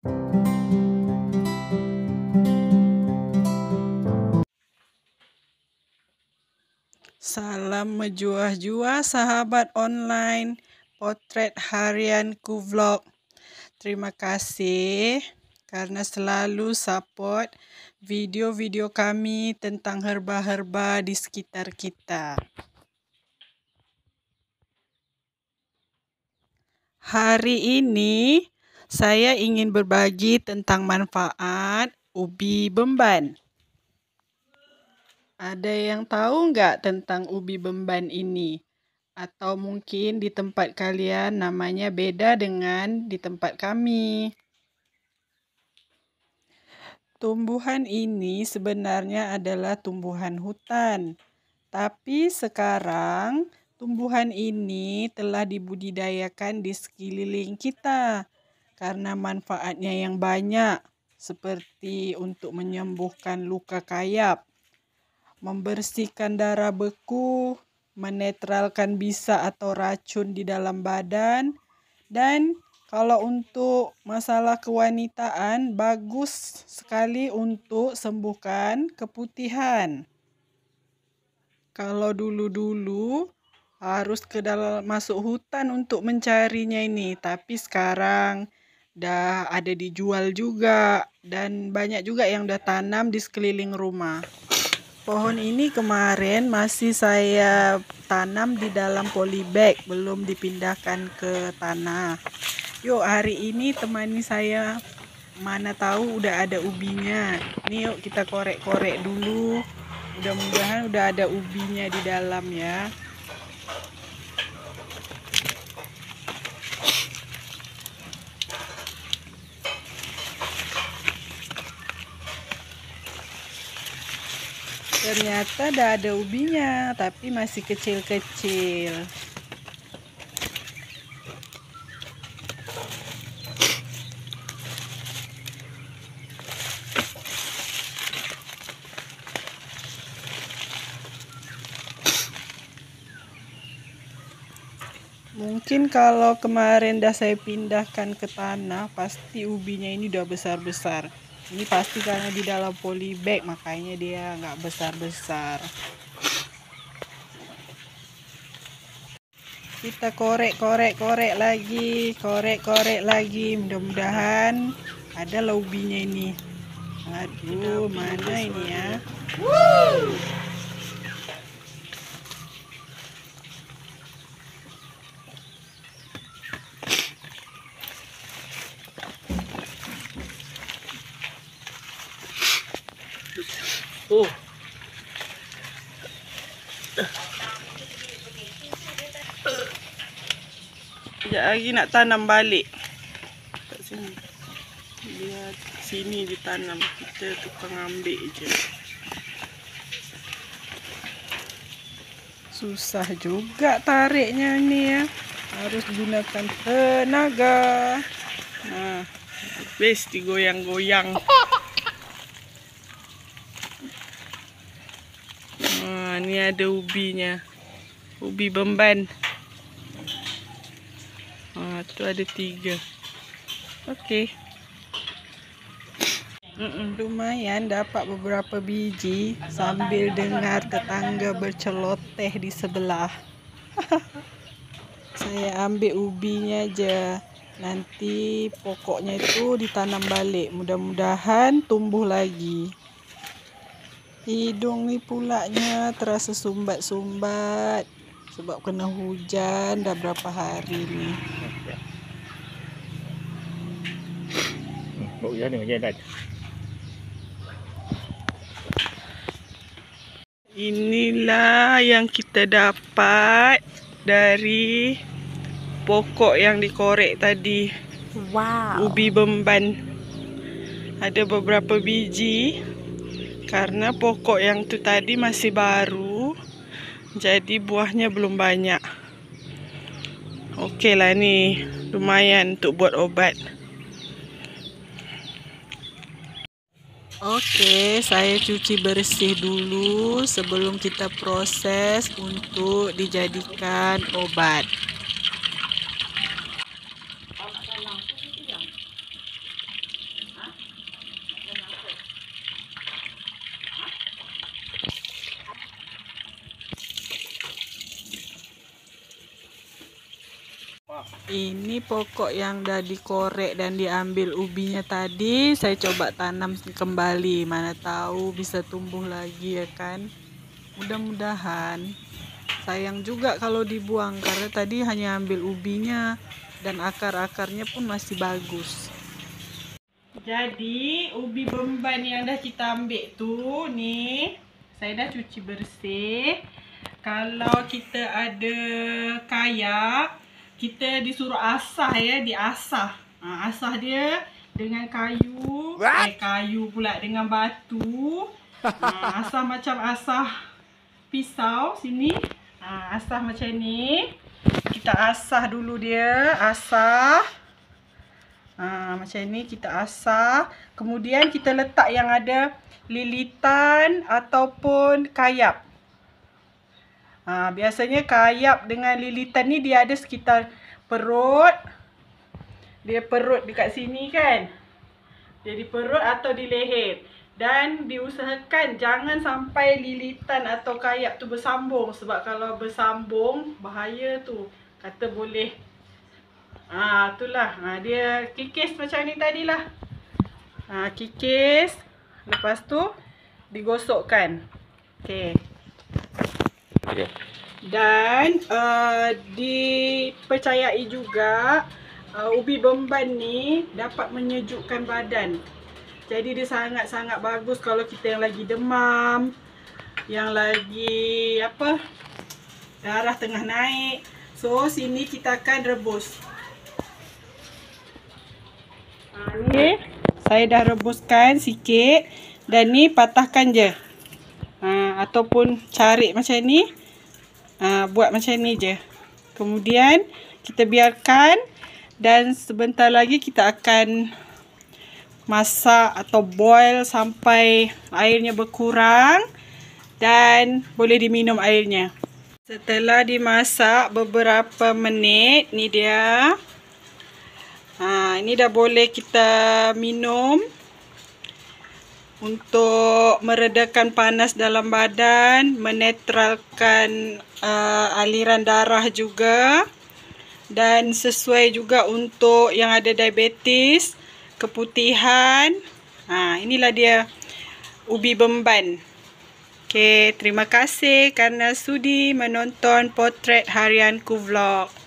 Salam menjuah-juah sahabat online Potret Harianku Vlog. Terima kasih karena selalu support video-video kami tentang herba-herba di sekitar kita. Hari ini saya ingin berbagi tentang manfaat ubi Bemban. Ada yang tahu nggak tentang ubi Bemban ini? Atau mungkin di tempat kalian namanya beda dengan di tempat kami. Tumbuhan ini sebenarnya adalah tumbuhan hutan. Tapi sekarang tumbuhan ini telah dibudidayakan di sekeliling kita karena manfaatnya yang banyak, seperti untuk menyembuhkan luka kayap, membersihkan darah beku, menetralkan bisa atau racun di dalam badan, dan kalau untuk masalah kewanitaan, bagus sekali untuk sembuhkan keputihan. Kalau dulu-dulu harus masuk hutan untuk mencarinya ini, tapi sekarang dah ada dijual juga dan banyak juga yang udah tanam di sekeliling rumah. Pohon ini kemarin masih saya tanam di dalam polybag, belum dipindahkan ke tanah. Yuk hari ini temani saya, mana tahu udah ada ubinya. Nih yuk kita korek-korek dulu. Mudah-mudahan udah ada ubinya di dalam ya. Ternyata udah ada ubinya, tapi masih kecil-kecil. Mungkin kalau kemarin dah saya pindahkan ke tanah, pasti ubinya ini udah besar-besar. Ini pasti karena di dalam polybag, makanya dia nggak besar-besar. Kita korek-korek lagi. Mudah-mudahan ada lah ubinya ini. Aduh, mana ini ya? Oh. Sekejap lagi nak tanam balik. Kat sini. Lihat sini ditanam. Kita tukang ambil je. Susah juga tariknya ni ya. Harus gunakan tenaga. Nah, habis digoyang-goyang. Nah, ni ada ubinya. Ubi Bemban. Tu ada 3. Okey. Lumayan dapat beberapa biji sambil dengar tetangga berceloteh di sebelah. Saya ambil ubinya je. Nanti pokoknya itu ditanam balik. Mudah-mudahan tumbuh lagi. Hidung ni pulaknya terasa sumbat-sumbat sebab kena hujan dah berapa hari ni. Inilah yang kita dapat dari pokok yang dikorek tadi. Wow. Ubi Bemban. Ada beberapa biji karena pokok yang tu tadi masih baru, jadi buahnya belum banyak. Okey lah ni, lumayan untuk buat obat. Okey, saya cuci bersih dulu sebelum kita proses untuk dijadikan obat. Ini pokok yang dah dikorek dan diambil ubinya tadi, saya coba tanam kembali. Mana tahu bisa tumbuh lagi ya kan. Mudah-mudahan. Sayang juga kalau dibuang karena tadi hanya ambil ubinya dan akar-akarnya pun masih bagus. Jadi ubi beban yang dah kita ambil tu nih, saya dah cuci bersih. Kalau kita ada kayak, kita disuruh asah ya, diasah. Asah dia dengan kayu, kayu pula dengan batu. Asah macam asah pisau sini. Asah macam ni. Kita asah dulu dia, asah. Macam ni kita asah. Kemudian kita letak yang ada lilitan ataupun kayap. Biasanya kayap dengan lilitan ni dia ada sekitar perut. Dia perut dekat sini kan. Dia di perut atau di leher. Dan diusahakan jangan sampai lilitan atau kayap tu bersambung. Sebab kalau bersambung bahaya tu. Kata boleh. Itulah. Dia kikis macam ni tadilah. Kikis. Lepas tu digosokkan. Okey. Dan dipercayai juga ubi beban ni dapat menyejukkan badan. Jadi dia sangat-sangat bagus kalau kita yang lagi demam, yang lagi darah tengah naik. So sini kita akan rebus. Ni saya dah rebuskan sikit dan ni patahkan je. Ataupun cari macam ni. Buat macam ni je. Kemudian kita biarkan dan sebentar lagi kita akan masak atau boil sampai airnya berkurang dan boleh diminum airnya. Setelah dimasak beberapa menit, ni dia. Ini dah boleh kita minum. Untuk meredakan panas dalam badan, menetralkan aliran darah juga, dan sesuai juga untuk yang ada diabetes, keputihan. Inilah dia ubi beban. Okey, terima kasih kerana sudi menonton Potret Harianku Vlog.